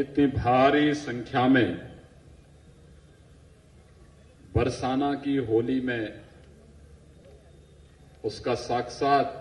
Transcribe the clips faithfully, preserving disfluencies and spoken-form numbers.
इतनी भारी संख्या में बरसाना की होली में उसका साक्षात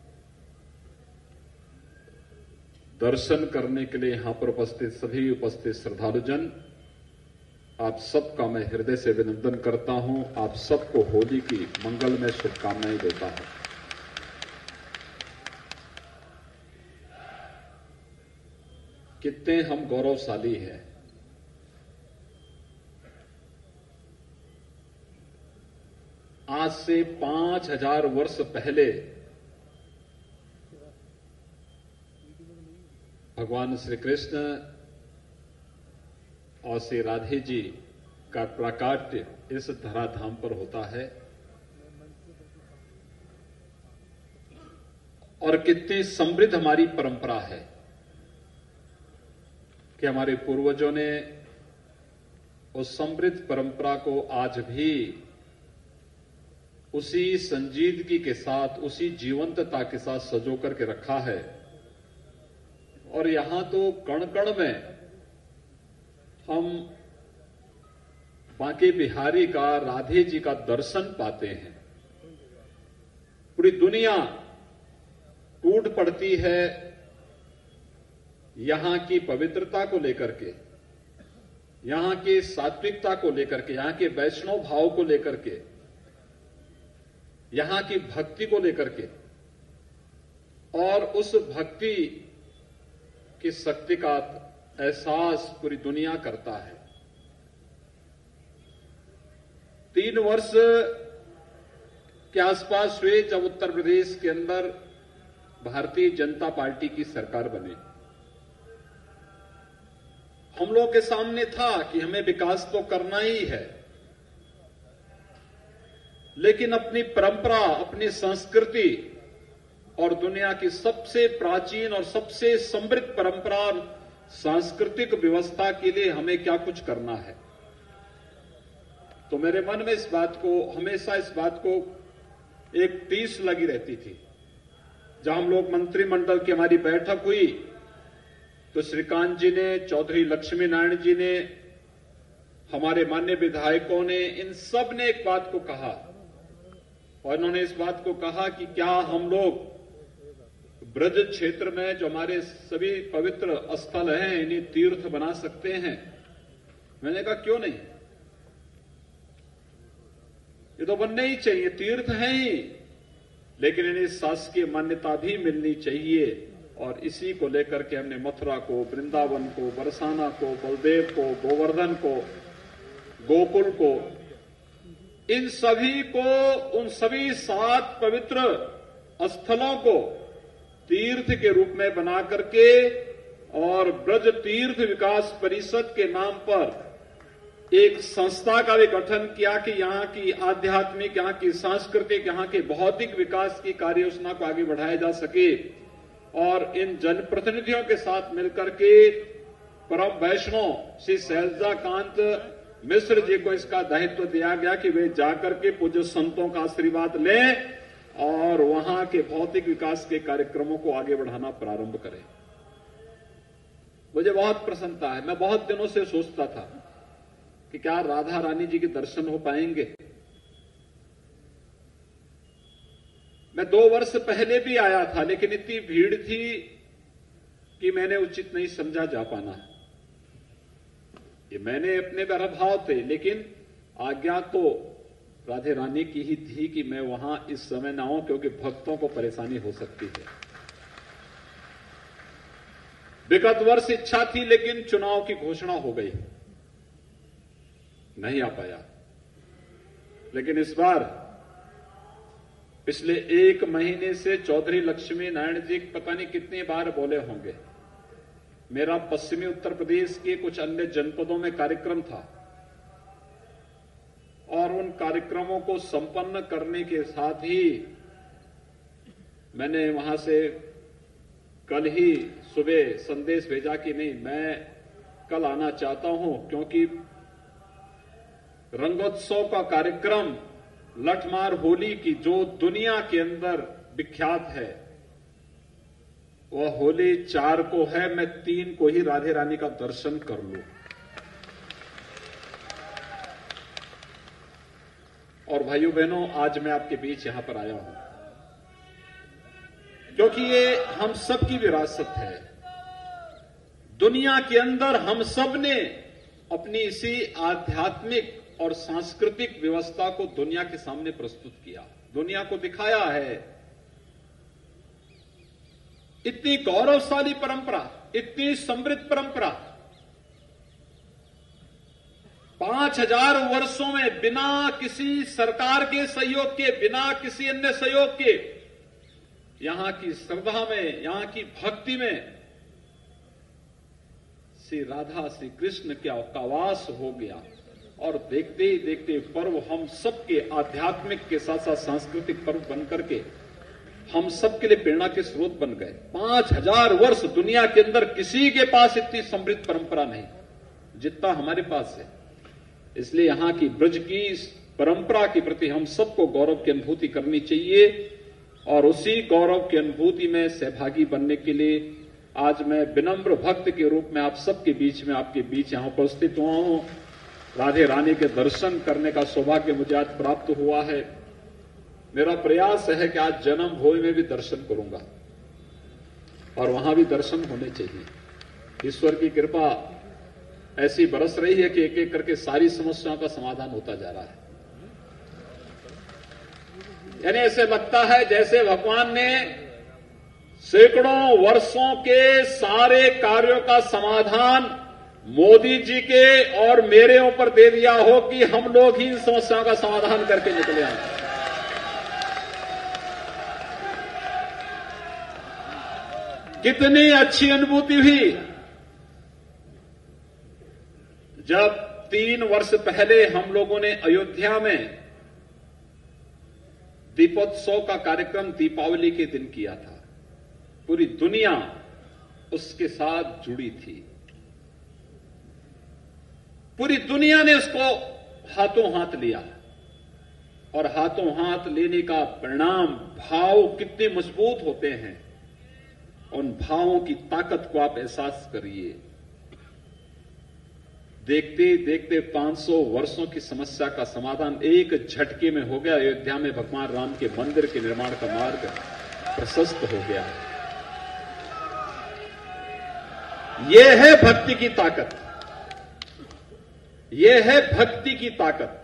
दर्शन करने के लिए यहां पर उपस्थित सभी उपस्थित श्रद्धालुजन, आप सबका मैं हृदय से अभिनंदन करता हूं। आप सबको होली की मंगलमय शुभकामनाएं देता हूं। कितने हम गौरवशाली हैं। आज से पांच हजार वर्ष पहले भगवान श्री कृष्ण और श्री राधे जी का प्राकाट्य इस धराधाम पर होता है और कितनी समृद्ध हमारी परंपरा है कि हमारे पूर्वजों ने उस समृद्ध परंपरा को आज भी उसी संजीदगी के साथ, उसी जीवंतता के साथ सजो करके रखा है। और यहां तो कण कण में हम बांके बिहारी का, राधे जी का दर्शन पाते हैं। पूरी दुनिया टूट पड़ती है यहां की पवित्रता को लेकर के, यहां की सात्विकता को लेकर के, यहां के वैष्णव भाव को लेकर के, यहां की भक्ति को लेकर के, और उस भक्ति की शक्ति का एहसास पूरी दुनिया करता है। तीन वर्ष के आसपास हुए जब उत्तर प्रदेश के अंदर भारतीय जनता पार्टी की सरकार बनी। हम लोगों के सामने था कि हमें विकास तो करना ही है, लेकिन अपनी परंपरा, अपनी संस्कृति और दुनिया की सबसे प्राचीन और सबसे समृद्ध परंपरा और सांस्कृतिक व्यवस्था के लिए हमें क्या कुछ करना है। तो मेरे मन में इस बात को, हमेशा इस बात को एक टीस लगी रहती थी। जहां हम लोग मंत्रिमंडल की हमारी बैठक हुई तो श्रीकांत जी ने, चौधरी लक्ष्मी नारायण जी ने, हमारे माननीय विधायकों ने, इन सब ने एक बात को कहा और इन्होंने इस बात को कहा कि क्या हम लोग ब्रज क्षेत्र में जो हमारे सभी पवित्र स्थल हैं इन्हें तीर्थ बना सकते हैं। मैंने कहा क्यों नहीं, ये तो बनने ही चाहिए, तीर्थ हैं ही, लेकिन इन्हें शासकीय मान्यता भी मिलनी चाहिए। और इसी को लेकर के हमने मथुरा को, वृंदावन को, बरसाना को, बलदेव को, गोवर्धन को, गोकुल को, इन सभी को, उन सभी सात पवित्र स्थलों को तीर्थ के रूप में बना करके और ब्रज तीर्थ विकास परिषद के नाम पर एक संस्था का भी गठन किया कि यहां की आध्यात्मिक, यहां की सांस्कृतिक, यहां के भौतिक विकास की कार्य योजना को आगे बढ़ाया जा सके। और इन जनप्रतिनिधियों के साथ मिलकर के परम वैष्णव श्री सहजाकांत मिश्र जी को इसका दायित्व दिया गया कि वे जाकर के पूज्य संतों का आशीर्वाद लें और वहां के भौतिक विकास के कार्यक्रमों को आगे बढ़ाना प्रारंभ करें। मुझे बहुत प्रसन्नता है। मैं बहुत दिनों से सोचता था कि क्या राधा रानी जी के दर्शन हो पाएंगे। मैं दो वर्ष पहले भी आया था, लेकिन इतनी भीड़ थी कि मैंने उचित नहीं समझा जा पाना। ये मैंने अपने भाव थे, लेकिन आज्ञा तो राधे रानी की ही थी कि मैं वहां इस समय ना आऊं, क्योंकि भक्तों को परेशानी हो सकती है। विगत वर्ष इच्छा थी, लेकिन चुनाव की घोषणा हो गई, नहीं आ पाया। लेकिन इस बार पिछले एक महीने से चौधरी लक्ष्मी नारायण जी पता नहीं कितनी बार बोले होंगे। मेरा पश्चिमी उत्तर प्रदेश के कुछ अन्य जनपदों में कार्यक्रम था और उन कार्यक्रमों को संपन्न करने के साथ ही मैंने वहां से कल ही सुबह संदेश भेजा कि नहीं, मैं कल आना चाहता हूं, क्योंकि रंगोत्सव का कार्यक्रम लठमार होली की जो दुनिया के अंदर विख्यात है, वह होली चार को है, मैं तीन को ही राधे रानी का दर्शन कर लूं। और भाइयों बहनों, आज मैं आपके बीच यहां पर आया हूं क्योंकि ये हम सब की विरासत है। दुनिया के अंदर हम सब ने अपनी इसी आध्यात्मिक और सांस्कृतिक व्यवस्था को दुनिया के सामने प्रस्तुत किया, दुनिया को दिखाया है। इतनी गौरवशाली परंपरा, इतनी समृद्ध परंपरा, पांच हजार वर्षों में बिना किसी सरकार के सहयोग के, बिना किसी अन्य सहयोग के, यहां की श्रद्धा में, यहां की भक्ति में श्री राधा श्री कृष्ण का आवास हो गया। और देखते ही देखते पर्व हम सबके आध्यात्मिक के साथ साथ सांस्कृतिक पर्व बनकर के हम सबके लिए प्रेरणा के स्रोत बन गए। पांच हजार वर्ष दुनिया के अंदर किसी के पास इतनी समृद्ध परंपरा नहीं जितना हमारे पास है। इसलिए यहां की ब्रज की परंपरा के प्रति हम सबको गौरव की अनुभूति करनी चाहिए और उसी गौरव की अनुभूति में सहभागी बनने के लिए आज मैं विनम्र भक्त के रूप में आप सबके बीच में, आपके बीच यहां उपस्थित हुआ हूं। राधे रानी के दर्शन करने का सौभाग्य मुझे आज प्राप्त हुआ है। मेरा प्रयास है कि आज जन्म भूमि में भी दर्शन करूंगा और वहां भी दर्शन होने चाहिए। ईश्वर की कृपा ऐसी बरस रही है कि एक एक करके सारी समस्याओं का समाधान होता जा रहा है। यानी ऐसे लगता है जैसे भगवान ने सैकड़ों वर्षों के सारे कार्यों का समाधान मोदी जी के और मेरे ऊपर दे दिया हो कि हम लोग ही इन समस्याओं का समाधान करके निकले आए। कितनी अच्छी अनुभूति हुई जब तीन वर्ष पहले हम लोगों ने अयोध्या में दीपोत्सव का कार्यक्रम दीपावली के दिन किया था। पूरी दुनिया उसके साथ जुड़ी थी, पूरी दुनिया ने उसको हाथों हाथ लिया और हाथों हाथ लेने का परिणाम भाव कितने मजबूत होते हैं, उन भावों की ताकत को आप एहसास करिए। देखते देखते पांच सौ वर्षों की समस्या का समाधान एक झटके में हो गया। अयोध्या में भगवान राम के मंदिर के निर्माण का मार्ग प्रशस्त हो गया। यह है भक्ति की ताकत, यह है भक्ति की ताकत।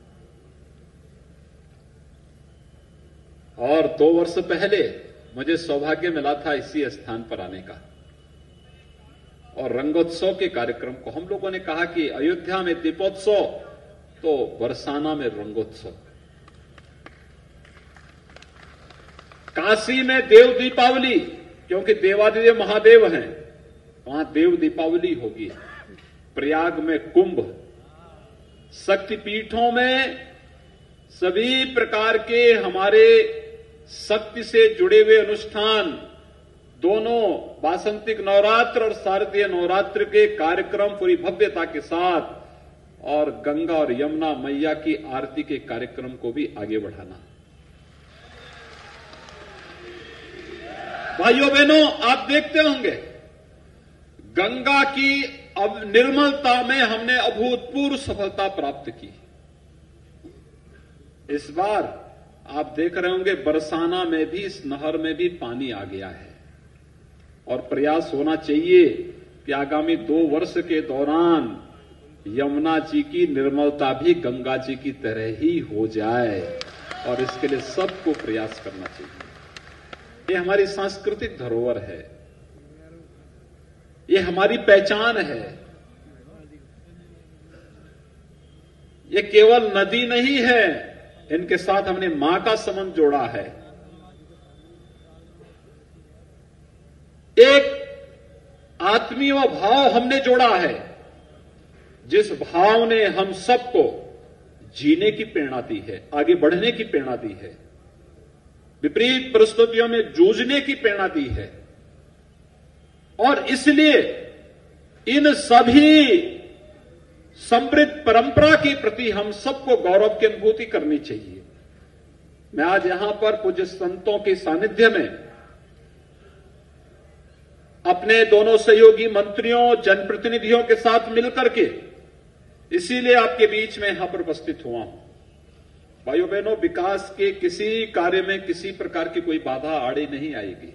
और दो वर्ष पहले मुझे सौभाग्य मिला था इसी स्थान पर आने का और रंगोत्सव के कार्यक्रम को हम लोगों ने कहा कि अयोध्या में दीपोत्सव तो बरसाना में रंगोत्सव, काशी में देव दीपावली क्योंकि देवादिदेव महादेव हैं, वहां देव दीपावली होगी। प्रयाग में कुंभ, शक्तिपीठों में सभी प्रकार के हमारे शक्ति से जुड़े हुए अनुष्ठान, दोनों वासंतिक नवरात्र और शारदीय नवरात्र के कार्यक्रम पूरी भव्यता के साथ, और गंगा और यमुना मैया की आरती के कार्यक्रम को भी आगे बढ़ाना। भाइयों बहनों, आप देखते होंगे गंगा की अब निर्मलता में हमने अभूतपूर्व सफलता प्राप्त की। इस बार आप देख रहे होंगे बरसाना में भी, इस नहर में भी पानी आ गया है और प्रयास होना चाहिए कि आगामी दो वर्ष के दौरान यमुना जी की निर्मलता भी गंगा जी की तरह ही हो जाए और इसके लिए सबको प्रयास करना चाहिए। ये हमारी सांस्कृतिक धरोहर है, ये हमारी पहचान है। ये केवल नदी नहीं है, इनके साथ हमने मां का संबंध जोड़ा है। एक आत्मीय भाव हमने जोड़ा है, जिस भाव ने हम सबको जीने की प्रेरणा दी है, आगे बढ़ने की प्रेरणा दी है, विपरीत परिस्थितियों में जूझने की प्रेरणा दी है। और इसलिए इन सभी समृद्ध परंपरा के प्रति हम सबको गौरव की अनुभूति करनी चाहिए। मैं आज यहां पर पूज्य संतों के सानिध्य में अपने दोनों सहयोगी मंत्रियों, जनप्रतिनिधियों के साथ मिलकर के इसीलिए आपके बीच में यहां पर उपस्थित हुआ हूं। भाइयों बहनों, विकास के किसी कार्य में किसी प्रकार की कोई बाधा आड़े नहीं आएगी।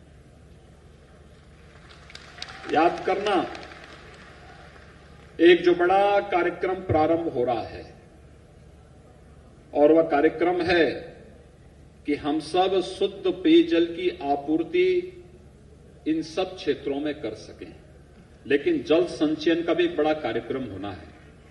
याद करना, एक जो बड़ा कार्यक्रम प्रारंभ हो रहा है और वह कार्यक्रम है कि हम सब शुद्ध पेयजल की आपूर्ति इन सब क्षेत्रों में कर सकें, लेकिन जल संचयन का भी एक बड़ा कार्यक्रम होना है।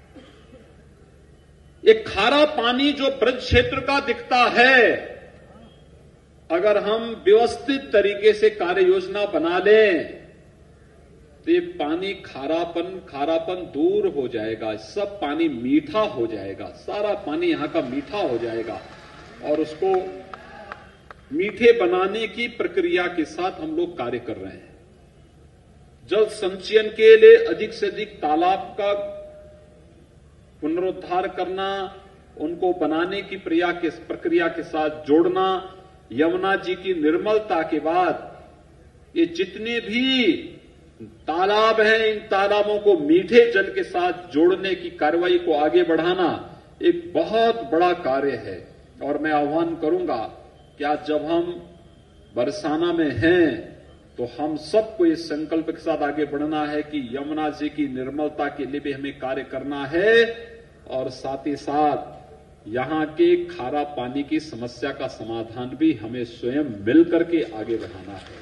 ये खारा पानी जो ब्रज क्षेत्र का दिखता है, अगर हम व्यवस्थित तरीके से कार्य योजना बना लें तो ये पानी खारापन खारापन दूर हो जाएगा, सब पानी मीठा हो जाएगा, सारा पानी यहां का मीठा हो जाएगा और उसको मीठे बनाने की प्रक्रिया के साथ हम लोग कार्य कर रहे हैं। जल संचयन के लिए अधिक से अधिक तालाब का पुनरुद्धार करना, उनको बनाने की प्रक्रिया के साथ जोड़ना, यमुना जी की निर्मलता के बाद ये जितने भी तालाब हैं, इन तालाबों को मीठे जल के साथ जोड़ने की कार्रवाई को आगे बढ़ाना एक बहुत बड़ा कार्य है। और मैं आह्वान करूंगा कि आज जब हम बरसाना में हैं तो हम सबको इस संकल्प के साथ आगे बढ़ना है कि यमुना जी की निर्मलता के लिए भी हमें कार्य करना है और साथ ही साथ यहां के खारा पानी की समस्या का समाधान भी हमें स्वयं मिलकर के आगे बढ़ाना है।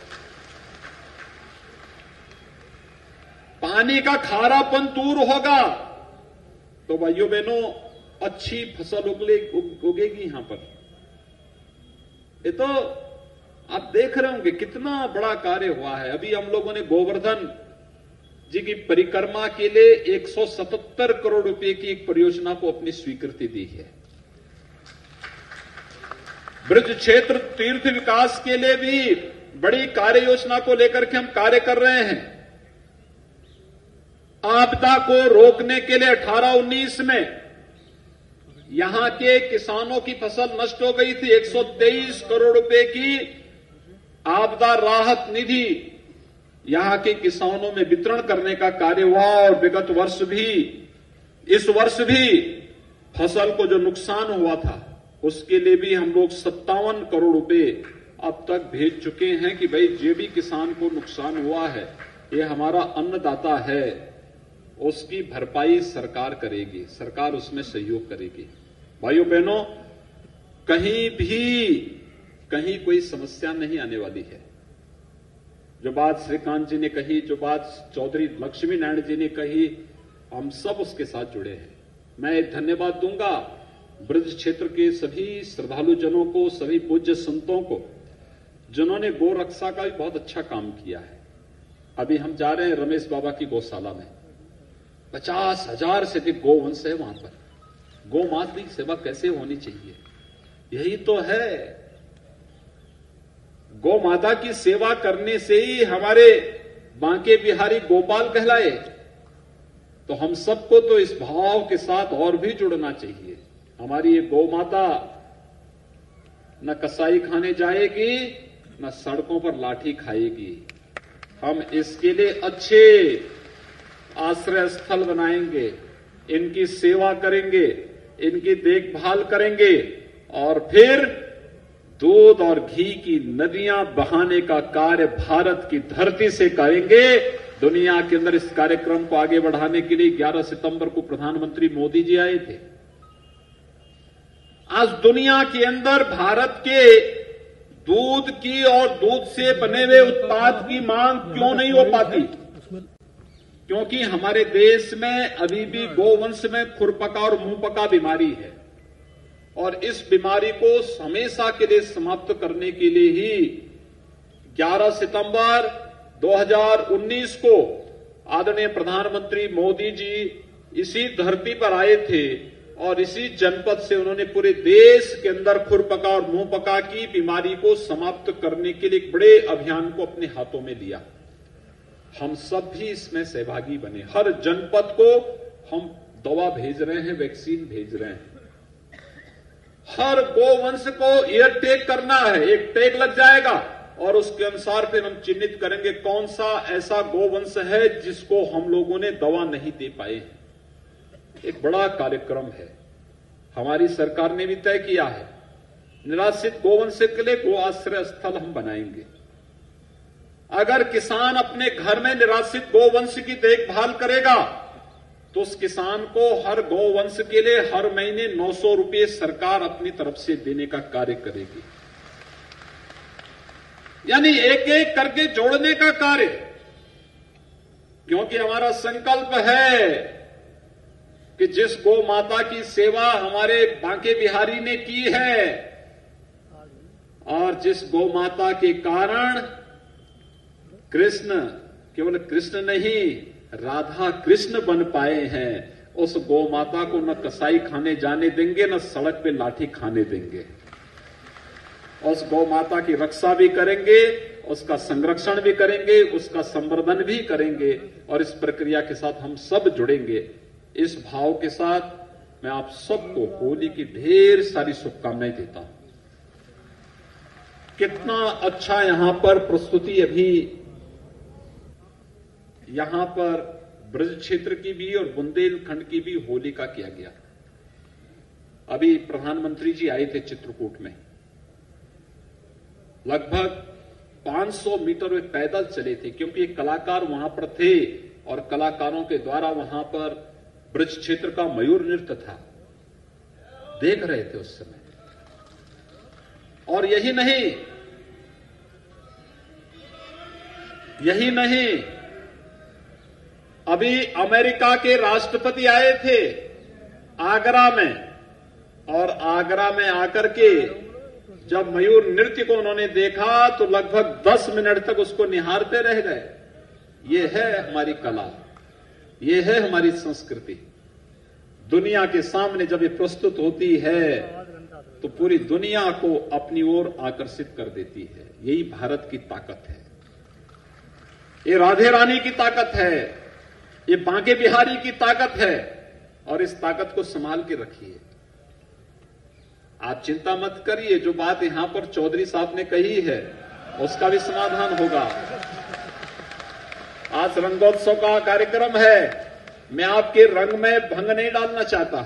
पानी का खारापन दूर होगा तो भाइयों बहनों अच्छी फसल उगले उगेगी यहां पर। ये तो आप देख रहे होंगे कितना बड़ा कार्य हुआ है। अभी हम लोगों ने गोवर्धन जी की परिक्रमा के लिए एक सौ सतहत्तर करोड़ रुपए की एक परियोजना को अपनी स्वीकृति दी है। ब्रज क्षेत्र तीर्थ विकास के लिए भी बड़ी कार्य योजना को लेकर के हम कार्य कर रहे हैं। आपदा को रोकने के लिए अठारह उन्नीस में यहां के किसानों की फसल नष्ट हो गई थी, एक सौ तेईस करोड़ रुपए की आपदा राहत निधि यहां के किसानों में वितरण करने का कार्य हुआ। और विगत वर्ष भी, इस वर्ष भी फसल को जो नुकसान हुआ था उसके लिए भी हम लोग सत्तावन करोड़ रुपए अब तक भेज चुके हैं कि भाई जो भी किसान को नुकसान हुआ है, ये हमारा अन्नदाता है, उसकी भरपाई सरकार करेगी, सरकार उसमें सहयोग करेगी। भाइयों बहनों, कहीं भी कहीं कोई समस्या नहीं आने वाली है। जो बात श्रीकांत जी ने कही, जो बात चौधरी लक्ष्मी नारायण जी ने कही, हम सब उसके साथ जुड़े हैं। मैं एक धन्यवाद दूंगा ब्रज क्षेत्र के सभी श्रद्धालु जनों को, सभी पूज्य संतों को, जिन्होंने गौ रक्षा का भी बहुत अच्छा काम किया है। अभी हम जा रहे हैं रमेश बाबा की गौशाला में, पचास हजार से अधिक गौवंश है वहां पर। गौ माता की सेवा कैसे होनी चाहिए, यही तो है। गौ माता की सेवा करने से ही हमारे बांके बिहारी गोपाल कहलाए। तो हम सबको तो इस भाव के साथ और भी जुड़ना चाहिए। हमारी ये गौ माता न कसाई खाने जाएगी, न सड़कों पर लाठी खाएगी। हम इसके लिए अच्छे आश्रय स्थल बनाएंगे, इनकी सेवा करेंगे, इनकी देखभाल करेंगे और फिर दूध और घी की नदियां बहाने का कार्य भारत की धरती से करेंगे। दुनिया के अंदर इस कार्यक्रम को आगे बढ़ाने के लिए ग्यारह सितंबर को प्रधानमंत्री मोदी जी आए थे। आज दुनिया के अंदर भारत के दूध की और दूध से बने हुए उत्पाद की मांग क्यों नहीं हो पाती? क्योंकि हमारे देश में अभी भी गोवंश में खुरपका और मुंहपका बीमारी है और इस बीमारी को हमेशा के लिए समाप्त करने के लिए ही ग्यारह सितंबर दो हज़ार उन्नीस को आदरणीय प्रधानमंत्री मोदी जी इसी धरती पर आए थे और इसी जनपद से उन्होंने पूरे देश के अंदर खुरपका और मुंहपका की बीमारी को समाप्त करने के लिए एक बड़े अभियान को अपने हाथों में लिया। हम सब भी इसमें सहभागी बने। हर जनपद को हम दवा भेज रहे हैं, वैक्सीन भेज रहे हैं। हर गोवंश को एयर टैग करना है, एक टैग लग जाएगा और उसके अनुसार फिर हम चिन्हित करेंगे कौन सा ऐसा गोवंश है जिसको हम लोगों ने दवा नहीं दे पाए हैं। एक बड़ा कार्यक्रम है, हमारी सरकार ने भी तय किया है। निराश्रित गोवंश के लिए गो आश्रय स्थल हम बनाएंगे। अगर किसान अपने घर में निराश्रित गोवंश की देखभाल करेगा तो उस किसान को हर गोवंश के लिए हर महीने नौ सौ रुपये सरकार अपनी तरफ से देने का कार्य करेगी। यानी एक एक करके जोड़ने का कार्य, क्योंकि हमारा संकल्प है कि जिस गौ माता की सेवा हमारे बांके बिहारी ने की है और जिस गौ माता के कारण कृष्ण केवल कृष्ण नहीं राधा कृष्ण बन पाए हैं, उस गौ माता को न कसाई खाने जाने देंगे न सड़क पे लाठी खाने देंगे। उस गौ माता की रक्षा भी करेंगे, उसका संरक्षण भी करेंगे, उसका संवर्धन भी करेंगे और इस प्रक्रिया के साथ हम सब जुड़ेंगे। इस भाव के साथ मैं आप सबको होली की ढेर सारी शुभकामनाएं देता हूं। कितना अच्छा यहां पर प्रस्तुति अभी यहां पर ब्रज क्षेत्र की भी और बुंदेलखंड की भी होली का किया गया। अभी प्रधानमंत्री जी आए थे चित्रकूट में, लगभग पाँच सौ मीटर वे पैदल चले थे क्योंकि एक कलाकार वहां पर थे और कलाकारों के द्वारा वहां पर ब्रज क्षेत्र का मयूर नृत्य था, देख रहे थे उस समय। और यही नहीं यही नहीं अभी अमेरिका के राष्ट्रपति आए थे आगरा में और आगरा में आकर के जब मयूर नृत्य को उन्होंने देखा तो लगभग दस मिनट तक उसको निहारते रह गए। ये है हमारी कला, ये है हमारी संस्कृति। दुनिया के सामने जब ये प्रस्तुत होती है तो पूरी दुनिया को अपनी ओर आकर्षित कर देती है। यही भारत की ताकत है, ये राधे रानी की ताकत है, ये बांके बिहारी की ताकत है और इस ताकत को संभाल के रखिए। आप चिंता मत करिए, जो बात यहां पर चौधरी साहब ने कही है उसका भी समाधान होगा। आज रंगोत्सव का कार्यक्रम है, मैं आपके रंग में भंग नहीं डालना चाहता।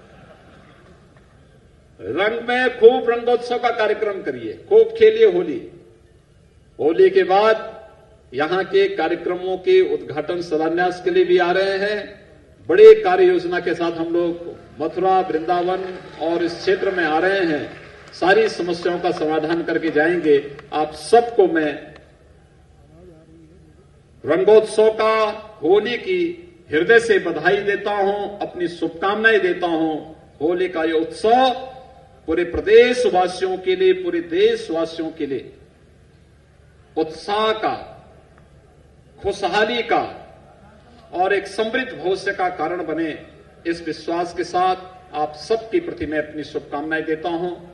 रंग में खूब रंगोत्सव का कार्यक्रम करिए, खूब खेलिए होली। होली के बाद यहां के कार्यक्रमों के उद्घाटन शिलान्यास के लिए भी आ रहे हैं। बड़े कार्य योजना के साथ हम लोग मथुरा वृंदावन और इस क्षेत्र में आ रहे हैं, सारी समस्याओं का समाधान करके जाएंगे। आप सबको मैं रंगोत्सव का, होली की हृदय से बधाई देता हूं, अपनी शुभकामनाएं देता हूं। होली का यह उत्सव पूरे प्रदेशवासियों के लिए, पूरे देशवासियों के लिए उत्साह का, खुशहाली का और एक समृद्ध भविष्य का कारण बने, इस विश्वास के साथ आप सबके प्रति मैं अपनी शुभकामनाएं देता हूं।